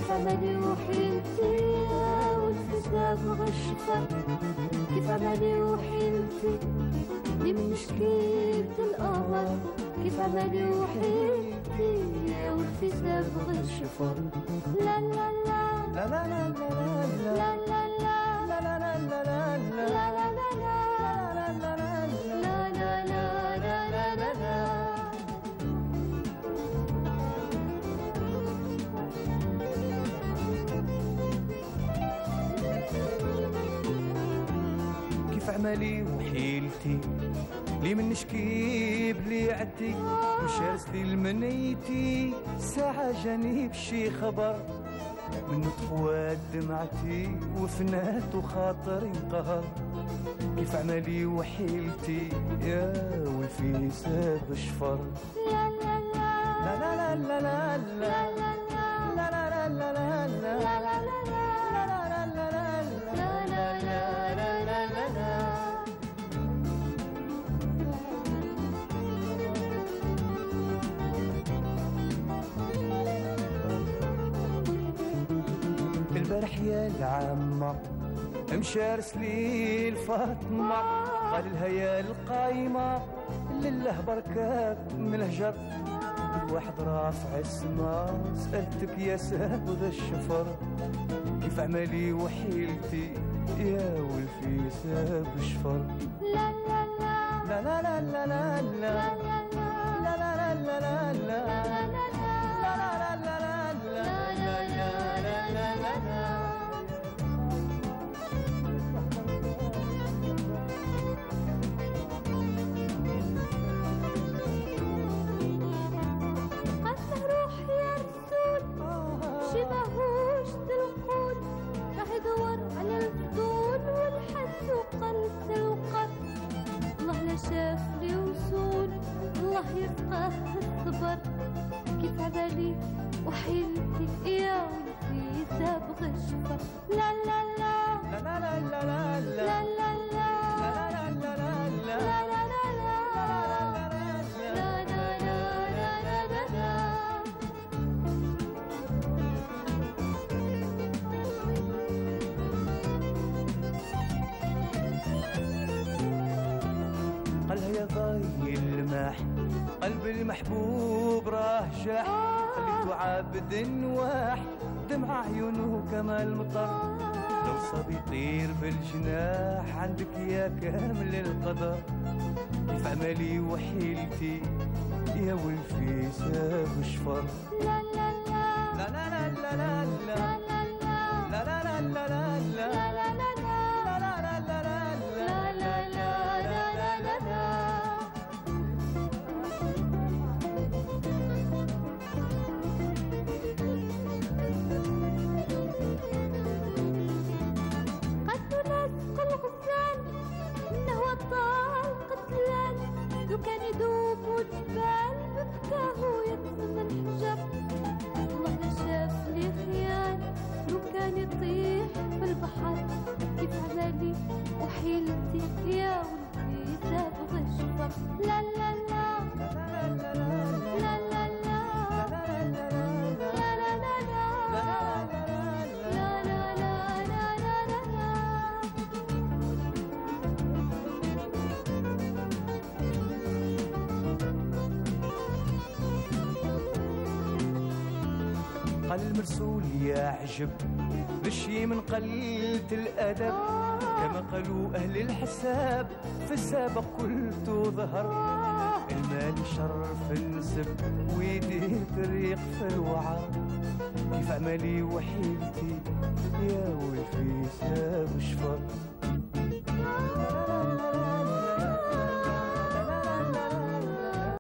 كيف عملي وحيلتي والحساب غشفر، كيف عملي وحيلتي اللي من شكيت القمر، كيف عملي وحيلتي والحساب غشفر. لا لا لا لا لا لا لا لا لا لا لا لا لا لا لا كيف عملي وحيلتي لي من شكيب لي عدي مشى رسلي المنيتي ساعة جاني بشي خبر من طفوات دمعتي وفنات وخاطري انقهر. كيف عملي وحيلتي يا والفي ساب شفر. لا لا لا لا لا لا لا لا لا لا لا لا لا لا البارح يا العامة مشى رسلي الفاطمة قال لها يا القايمة لله بركات من الهجر الواحد رافع السما سألتك يا سابغ الشفر. كيف عملي وحيلتي يا والفي ساب شفر. لا لا لا لا لا لا لا لا لا لا لا لا لا شاف لي وصول الله يرزقه الصبر. كيف عبالي وحيلتي يا ولدي سابغ الشفر. لا لا لا لا لا لا لا لا لا قالها يا ضاي الماح قلب المحبوب راه جاح خليته عابد نواح دمع عيونه كما المطر لو صبي يطير بالجناح عندك يا كامل القدر. كيف عملي وحيلتي يا والفي ساب شفر. لا لا لا لا لا لا لا لا لا لا لا لا لا لا كان يدوب والجبال بكاه يقسم الحجر. الله لا شاف لي خيال لو كان يطيح في البحر. كيف عملي وحيلتي يا ولدي سابغ الشفر. لا لا لا لا لا لا لا قال المرسول يا عجب بشي من قلة الأدب كما قالوا أهل الحساب في السابق قلت ظهر المال شرف النسب ويديه طريق في الوعر. كيف عملي وحيلتي يا والفي ساب